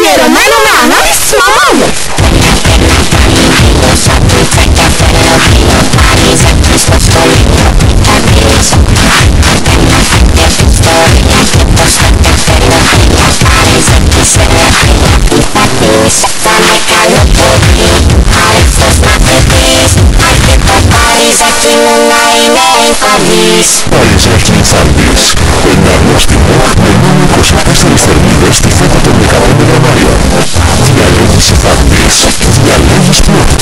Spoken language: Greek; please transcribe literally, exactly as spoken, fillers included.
αφιερωμένο με ανάλυση της μαμά μου. Parizaki μου να είναι Ifantis. Parizaki Ifantis. Ένα νόστιμο με μόνο είκοσι τέσσερις θερμίδες στη φέτα των δεκαπέντε Ιανουάριων. Διαλέγεις Ifantis. Διαλέγεις πρώτα.